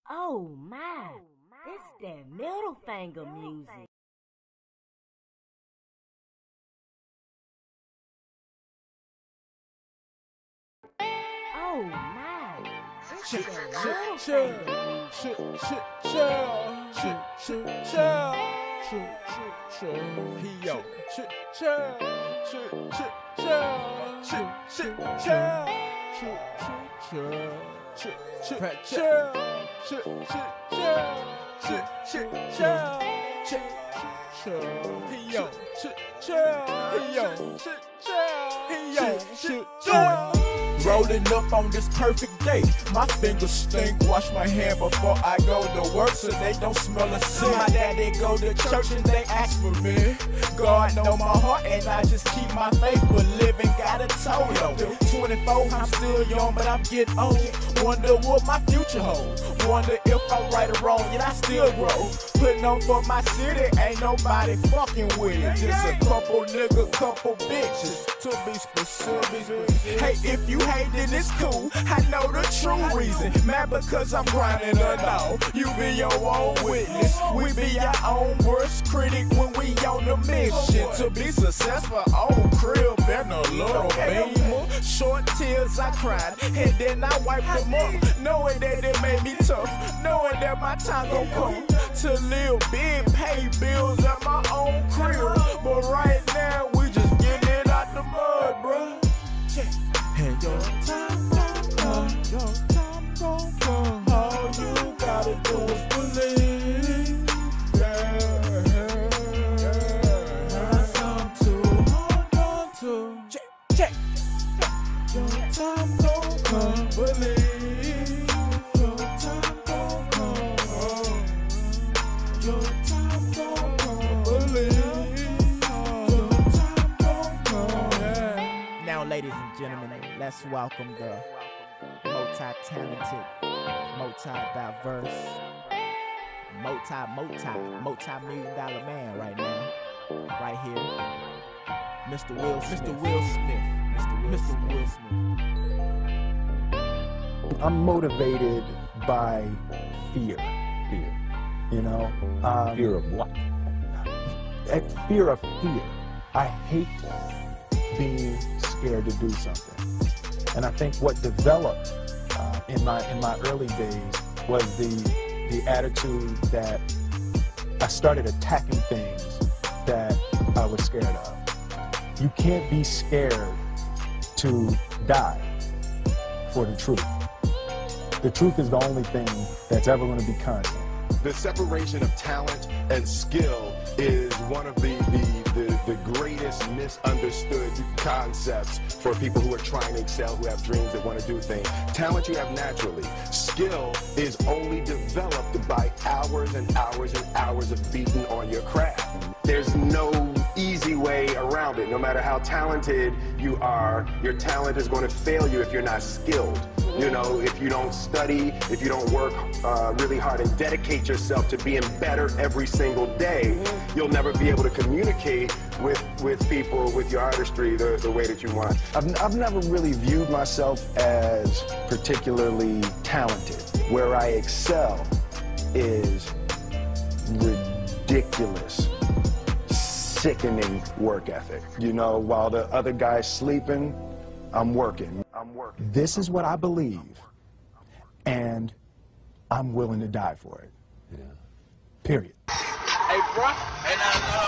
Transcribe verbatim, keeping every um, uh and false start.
Oh my, it's that middle finger music. Oh my, it's that middle finger music. Yo, rolling up on this perfect day. My fingers stink, wash my hand before I go to work so they don't smell a sin. My daddy go to church and they ask for me. God know my heart and I just keep my faith, but living got a toll. twenty-four, I'm still young, but I'm getting old. Wonder what my future holds. Wonder if I'm right or wrong, yet I still grow. Putting on for my city, ain't nobody fucking with it. Just a couple nigga, couple bitches, to be specific. Hey, if you hate, then it's cool. I know the true reason. Mad because I'm grinding alone. You be your own witness. We be our own worst critic when we on the mission. To be successful, old crib and a little beamer. Short tears I cried, and then I wiped them up. Knowing that it made me tough. Knowing that my time gon' come to live big, pay bills at my own crib. But right now, we just getting it out the mud, bruh. And your time gon' come, your time gon' come. All you gotta do is believe. Yeah, that's something to hold on to. Check, check. Your time gon' come, believe. Your time gon' come. Your time gon' come, believe. Your time gon' come. Yeah. Now, ladies and gentlemen, let's welcome the multi-talented, multi-diverse, multi, multi, multi-million dollar man right now, right here, Mister Will, Mister Will Smith, Mister Will, Mister Will Smith. I'm motivated by fear. Fear. You know? Um, fear of what? Fear of fear. I hate being scared to do something. And I think what developed uh, in my in my early days was the the attitude that I started attacking things that I was scared of. You can't be scared to die for the truth. The truth is the only thing that's ever going to be constant. The separation of talent and skill is one of the, the, the, the greatest misunderstood concepts for people who are trying to excel, who have dreams, that want to do things. Talent you have naturally. Skill is only developed by hours and hours and hours of beating on your craft. There's no easy way around it. No matter how talented you are, your talent is going to fail you if you're not skilled. You know, if you don't study, if you don't work uh, really hard and dedicate yourself to being better every single day, you'll never be able to communicate with, with people, with your artistry, the, the way that you want. I've, I've never really viewed myself as particularly talented. Where I excel is ridiculous, sickening work ethic. You know, while the other guy's sleeping, I'm working. I'm working. This is what I believe, and I'm willing to die for it. Yeah. Period. Hey, bro, and I know.